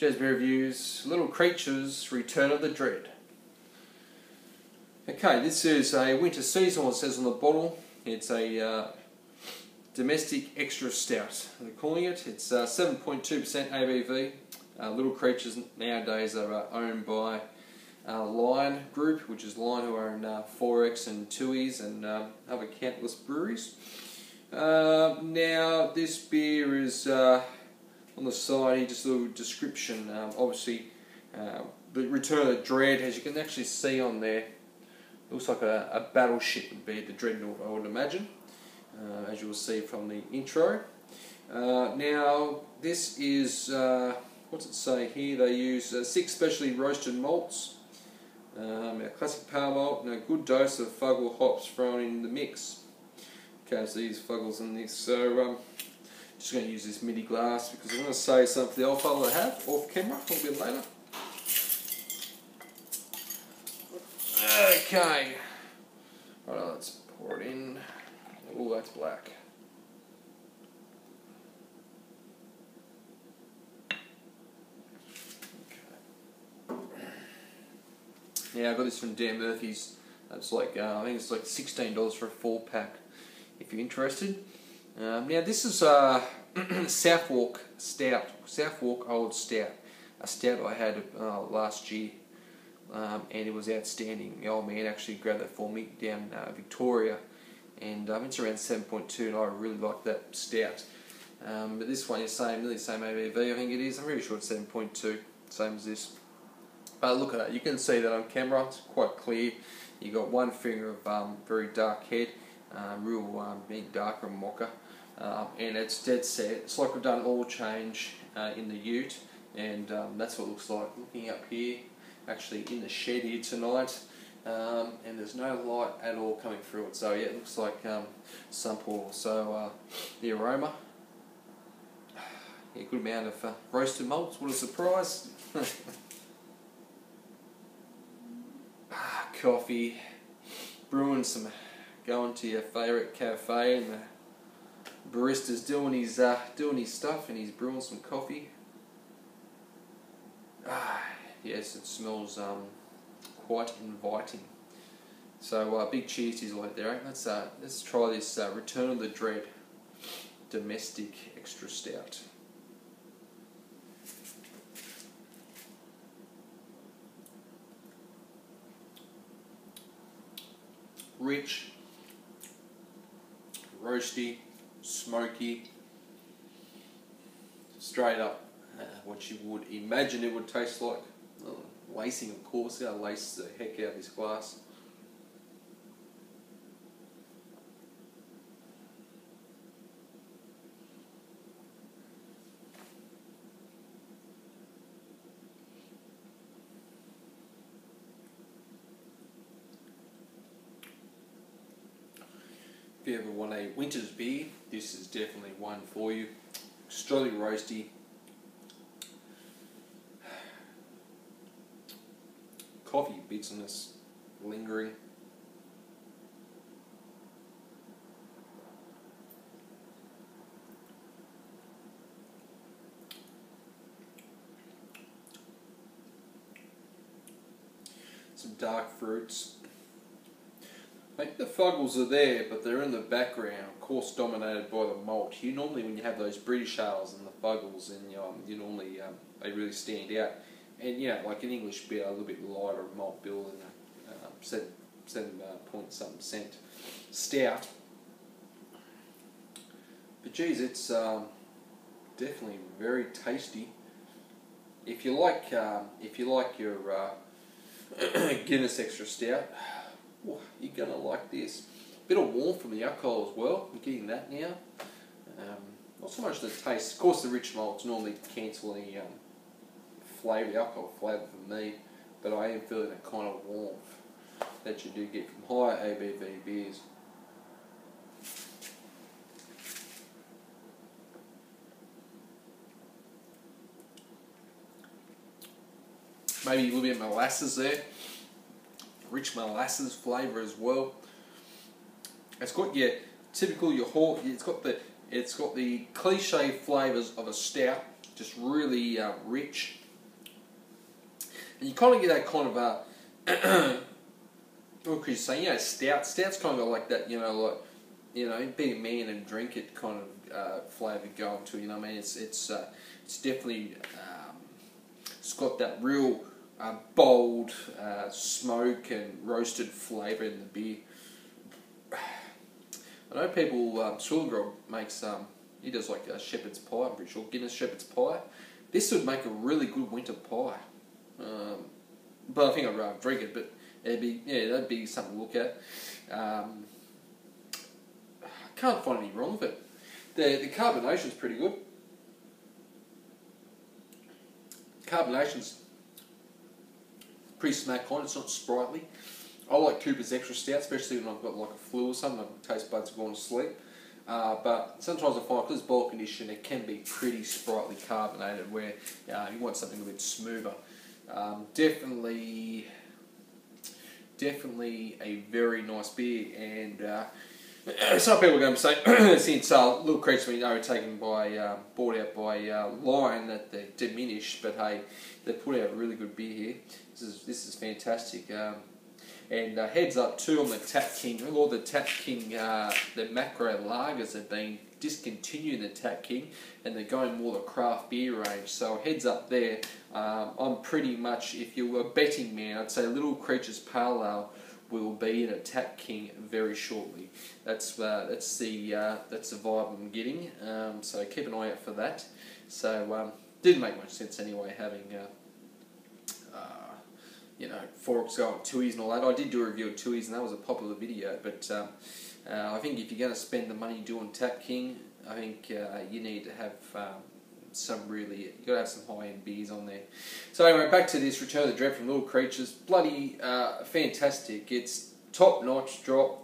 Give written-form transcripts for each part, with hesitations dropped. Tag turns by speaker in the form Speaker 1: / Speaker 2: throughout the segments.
Speaker 1: Jazz Beer Reviews, Little Creatures, Return of the Dread. Okay, this is a winter seasonal, it says on the bottle. It's a domestic extra stout, they're calling it. It's 7.2% ABV. Little Creatures nowadays are owned by Lion Group, which is Lion, who own 4X and Tooheys and other countless breweries. Now, this beer is on the side here, just a little description. Obviously, the Return of the Dread, as you can actually see on there, looks like a battleship would be the Dreadnought, I would imagine, as you will see from the intro. Now, this is, what's it say here? They use 6 specially roasted malts, a classic power malt, and a good dose of Fuggle hops thrown in the mix. Okay, so these Fuggles in this. So, just going to use this mini glass because I'm going to say something for the old fella I have off camera a little bit later. Okay, right, let's pour it in. Oh, that's black. Okay. Yeah, I got this from Dan Murphy's. It's like I think it's like $16 for a 4-pack. If you're interested. Now this is Southwark Stout, Southwark Old Stout, a stout I had last year, and it was outstanding. The old man actually grabbed that for me down Victoria, and it's around 7.2, and I really like that stout. But this one is nearly the same ABV, I think it is. I'm pretty sure it's 7.2, same as this. But look at that, you can see that on camera, it's quite clear. You got one finger of very dark head. Real big darker mocha, and it's dead set. It's like we've done an oil change in the ute, and that's what it looks like. Looking up here, actually in the shed here tonight, and there's no light at all coming through it. So yeah, it looks like sun pour. So the aroma, yeah, good amount of roasted malts. What a surprise! Coffee, brewing some. Going to your favourite cafe and the barista's doing his stuff and he's brewing some coffee. Yes, it smells quite inviting. So big cheers to you like there. Let's try this Return of the Dread domestic extra stout. Rich, roasty, smoky, straight up what you would imagine it would taste like. Lacing, of course, I lace the heck out of this glass. If you ever want a winter's beer, this is definitely one for you. Extremely roasty. Coffee bitterness lingering. Some dark fruits. I think the Fuggles are there, but they're in the background, of course dominated by the malt. You normally, when you have those British ales and the Fuggles, and you normally, they really stand out. And yeah, like an English beer, a little bit lighter malt bill than a 7.something% stout. But geez, it's definitely very tasty. If you like your Guinness extra stout, you're gonna like this. Bit of warmth from the alcohol as well. I'm getting that now. Not so much the taste. Of course, the rich malts normally cancel any flavour, the alcohol flavour for me. But I am feeling that kind of warmth that you do get from higher ABV beers. Maybe a little bit of molasses there. Rich molasses flavour as well. It's got your typical it's got the cliche flavours of a stout, just really rich, And you kind of get that kind of what could you say? You know, Stout's kind of like that. You know, like be a man and drink it kind of flavour going to. You know what I mean? It's definitely it's got that real bold smoke and roasted flavour in the beer. I know people, Swillengrog makes, he does like a shepherd's pie, I'm pretty sure, Guinness shepherd's pie. This would make a really good winter pie. But I think I'd rather drink it, but that'd be something to look at. I can't find any wrong with it. The carbonation's pretty good. Carbonation's pretty smack on, it's not sprightly. I like Cooper's Extra Stout, especially when I've got like a flu or something, my taste buds are going to sleep. But sometimes I find, because it's bottle conditioned, it can be pretty sprightly carbonated, where you want something a bit smoother. Definitely a very nice beer, and some people are going to say, since Little Creatures we know taken by, bought out by Lion, that they're diminished, but hey, they put out a really good beer here. This is fantastic. And heads up too on the Tap King. All the Tap King, the macro lagers have been discontinuing the Tap King, and they're going more the craft beer range. So heads up there. I'm pretty much, if you're a betting man, I'd say Little Creatures Pale Ale will be in a Tap King very shortly. That's the vibe I'm getting. So keep an eye out for that. So didn't make much sense anyway having. Forks go at Tooheys and all that. I did do a review of Tooheys, and that was a popular video, but I think if you're going to spend the money doing Tap King, I think you need to have you've got to have some high-end beers on there. So anyway, back to this Return of the Dread from Little Creatures. Bloody fantastic. It's top-notch drop.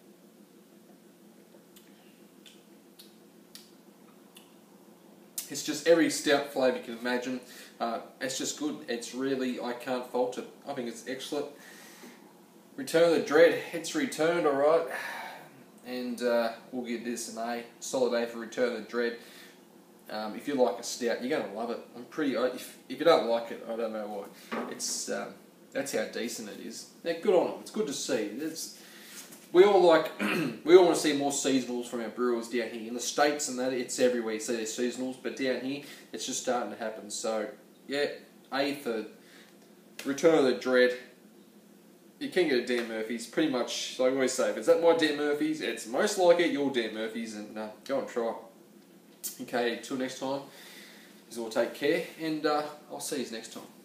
Speaker 1: It's just every stout flavour you can imagine. It's just good. It's really, I can't fault it. I think it's excellent. Return of the Dread. It's returned, alright. And we'll give this an A. Solid A for Return of the Dread. If you like a stout, you're going to love it. If you don't like it, I don't know why. It's that's how decent it is. Yeah, good on them. It's good to see. We all want to see more seasonals from our brewers down here. In the States and that, it's everywhere you see their seasonals, but down here, it's just starting to happen. So, yeah, A for Return of the Dread. You can get a Dan Murphy's, pretty much, like I always say, if it's at my Dan Murphy's, it's most likely your Dan Murphy's, and go and try. Okay, till next time, you all take care, and I'll see you next time.